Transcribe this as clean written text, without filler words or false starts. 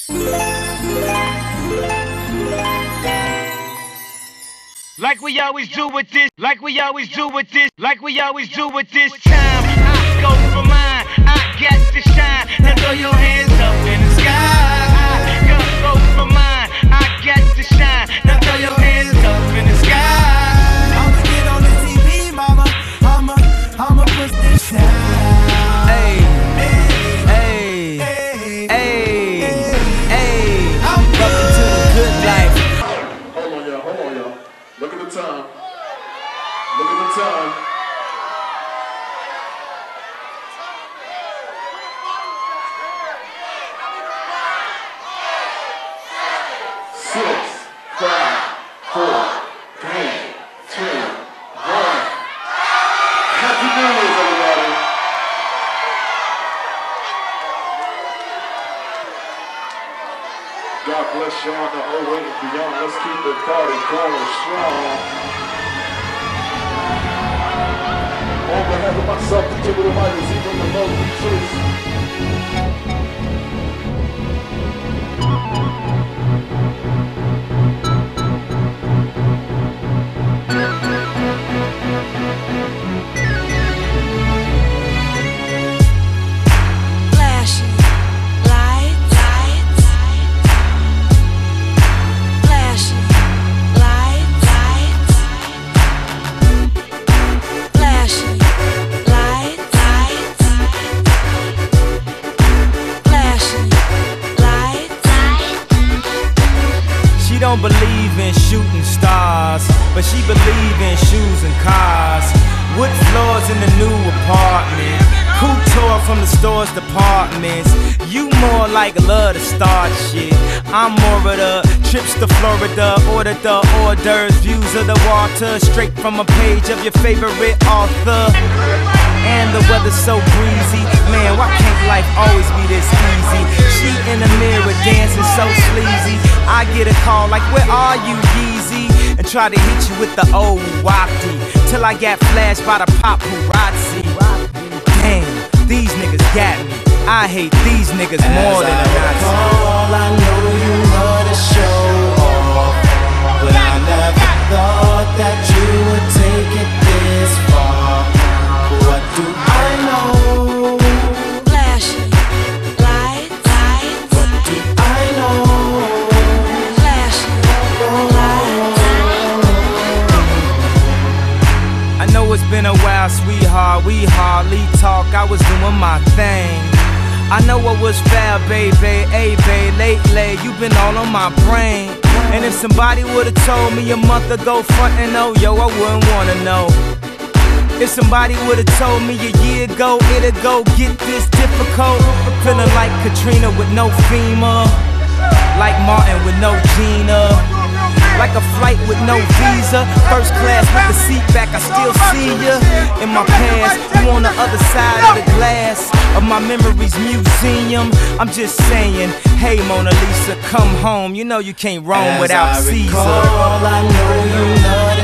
Like we always do with this, like we always do with this, like we always do with this time. I go for mine, I got to shine. Now throw your hands up in the sky. I go for mine, I got to shine. Now throw your hands up in the sky. I'ma get on the TV, mama. I'ma push this down. Hey, hey, hey, hey. Welcome to the good life. Hold on, y'all. Look at the time. Look at the time. Six, 5, 4, 3, 2, 1. Happy New Year's, everybody. God bless y'all in the 08 and beyond. Let's keep the party going strong. On behalf of myself, DJ Little Mike is even the most truth. Flashing lights, flashing lights, flashing lights, flashing lights. She don't believe in shooting stars, but she believe in shoes and cars. Wood floors in the new apartment, couture from the store's departments. You more like love to start shit. I'm more of the trips to Florida, order the hors d'oeuvres, views of the water, straight from a page of your favorite author. And the weather's so breezy, man, why can't life always be this easy? She in the mirror dancing so sleazy. I get a call like, where are you, Yeezy? And try to hit you with the old wafty, till I got flashed by the paparazzi. Damn, these niggas got me. I hate these niggas more than a Nazi. I know you wanna show off, but I never thought that you would take it this far. What do I know? Flashing lights, What do I know? flashing lights. I know it's been a while, sweetheart, we hardly talk. I was doing my thing. I know what was fair, baby, hey, babe, lately you been all on my brain. And if somebody would've told me a month ago, front and oh, yo, I wouldn't wanna know. If somebody would've told me a year ago, it'd go get this difficult. Feeling like Katrina with no FEMA, like Martin with no Gina, like a flight with no visa, first class with the seat back, I still see ya. In my past, you on the other side of the glass of my memories museum. I'm just saying, hey Mona Lisa, come home. You know you can't roam without As I Caesar. recall, I know you love